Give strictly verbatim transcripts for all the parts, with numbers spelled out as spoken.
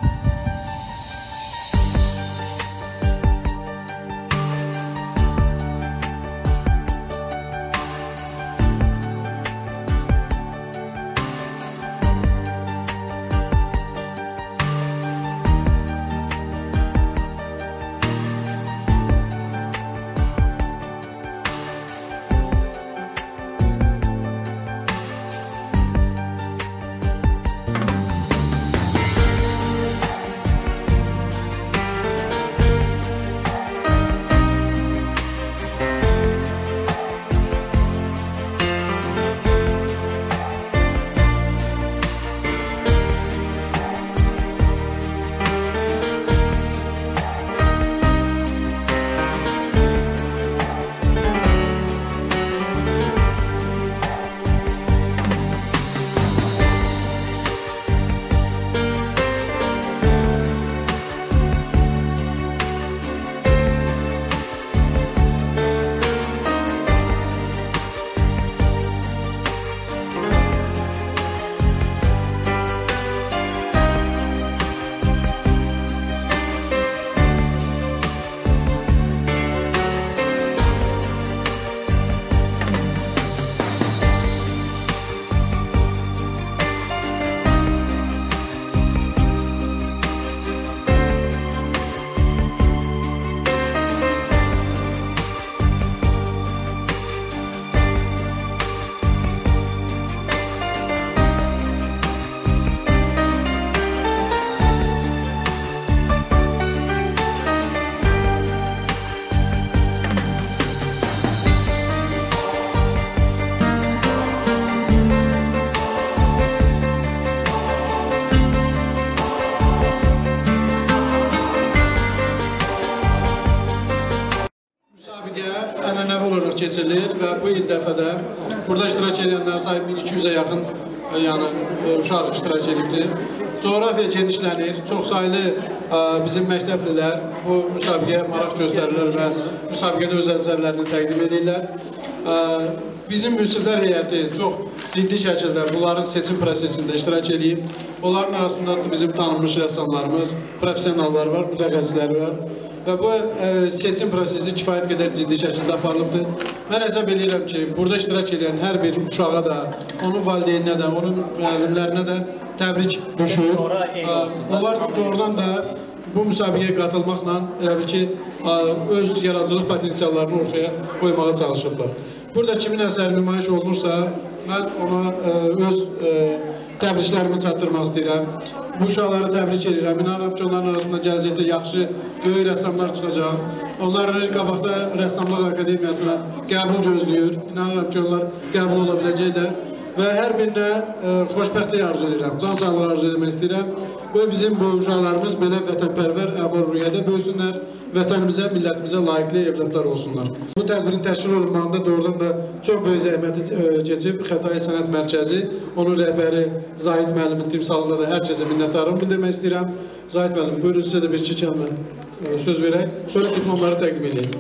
Keçirilir və bu il dəfədə burada iştirak edənlər sayı min iki yüzə yaxın yəni, uşaq iştirak edibdir. Coğrafiya genişlənir, çox saylı bizim məktəblilər bu müsabiqəyə maraq göstərirlər və müsabiqədə öz əsərlərini təqdim edirlər. Bizim müsiblər heyəti çox ciddi şəkildə bunların seçim prosesində iştirak edib. Onların arasında bizim tanınmış rəssamlarımız, professionallar var, mütəxəssislər var. Və bu e, seçim prosesi kifayət qədər ciddi şəkildə aparılıbdır. Mən hesab edirəm ki, burada iştirak edən hər bir uşağa da, onun valideyninə də, onun müəllimlərinə də təbrik düşür. Onlar doğrudan da bu müsabiqəyə qatılmaqla elə ki, öz yaradıcılıq potensiallarını ortaya qoymağa çalışırlar. Burada kimin əsəri nümayiş olunursa, mən ona e, öz e, təbriklərimi çatdırmaq istəyirəm. Bu uşaqları təbrik edirəm. İnanıram ki, onların arasında gələcəkdə yaxşı, böyük rəssamlar çıxacaq. Onların qabaqda Rəssamlıq Akademiyasına qəbul gözləyir. İnanıram ki, onlar qəbul ola biləcəklər. Və hər birinə e, xoşbəxtlik arzu edirəm, can sağlığı arzu etmək istəyirəm. Qoy bizim bu uşaqlarımız belə vətənpərvər, əmr-ruhiyyədə böyüsünlər, vətənimizə, millətimizə layiqli evlatlar olsunlar. Bu tədbirin təşkil olunmağında doğrudan da çox böyük zəhməti e, keçib Xətai Sənət Mərkəzi, onun rəhbəri Zahid müəllimin timsalında da hər kəsə minnətdarlığımı bildirmək istəyirəm. Zahid müəllim, buyurun sizə də bir iki kəlmə e, söz verək, sonra diplomları təqdim edeyim.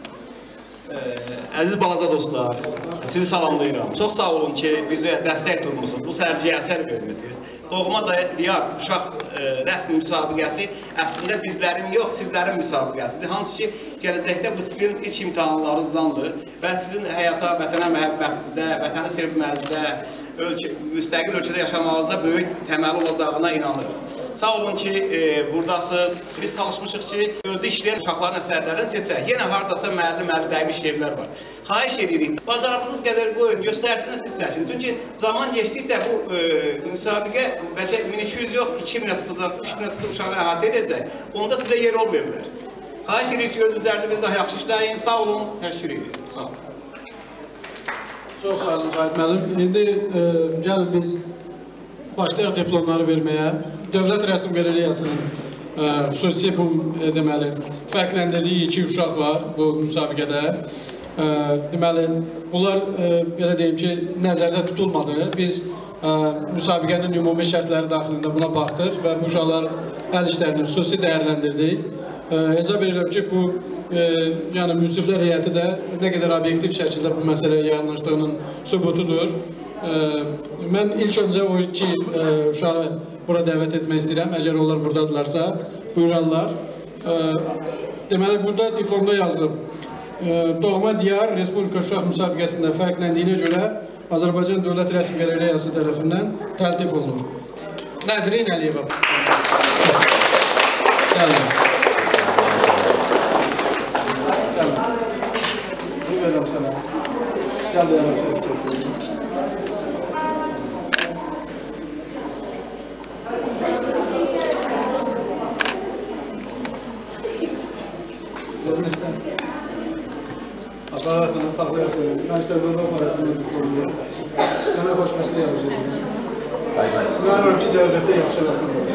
Əziz balaca dostlar, sizi salamlayıram. Çox sağ olun ki, bizə dəstək durmusunuz, bu sərgiyə əsər vermişsiniz. Doğma diyar uşaq e, rəsm müsabiqəsi əslində bizlərin yox, sizlərin müsabiqəsidir. Hansı ki, gələcəkdə bu sizin ilk imtahanlarınızdandır və sizin həyata, vətənə məhəbbətdə, vətəni sevmənizdə, ölkə, müstəqil ölkədə yaşamağınızda böyük təməli olacağına inanırıq. Sağ olun ki, e, buradasınız. Biz çalışmışıq ki, özü işləyən uşaqların əsərlərini seçək. Yenə haradasa müəllim-müəllim dəymiş şeylər var. Xahiş edirik, bacarığınız qədər qoyun, göstərsiniz siz çəkin. Çünki zaman geçdikcə bu e, müsabiqə bəlkə min iki yüz yox, iki min tutacaq, üç min tutacaq uşağı əhatə edəcək. Onda sizə yer olmaya bilər. Xahiş edirik ki, özünüzlərdə bir daha yaxşı işləyin. Sağ olun, təşəkkür edirik. Sağ olun. Çox sağ olun, Zahid müəllim. İndi e, gəlin biz başlayaq diplomları verməyə. Dövlət Rəsm Qalereyasının e, xüsusi bu e, deməli, fərqləndirdiyi iki uşaq var bu müsabiqədə. E, deməli, bunlar e, belə deyim ki, nəzərdə tutulmadı. Biz e, müsabiqənin ümumi şərtləri daxilində buna baxdıq və bu uşaqlar əl işlərini xüsusi dəyərləndirdik. E, hesab edirəm ki, bu e, yəni müsiblər heyəti də nə qədər obyektiv şəkildə bu məsələyə yaxınlaşdığının sübutudur. E, mən ilk öncə o iki e, uşağı bura dəvət etmək istəyirəm. Əgər onlar buradadırlarsa, buyurarlar. E, deməli, burada diplomda yazılıb. E, Doğma Diyar Respublika Uşaq müsabiqəsində fərqləndiyinə görə Azərbaycan Dövlət Rəsm Qalereyası tərəfindən təltif olunur. Nəzrin Əliyeva. Gəlin. Gəlin. Buyurun sənə. Gəl də yavaş et. Apararsan, saxlayarsın. Məktəblərdə apararsan. Sənə xoşbəxtlik yapacaq. Umarım ki, cəzətdə yaxşı olasın.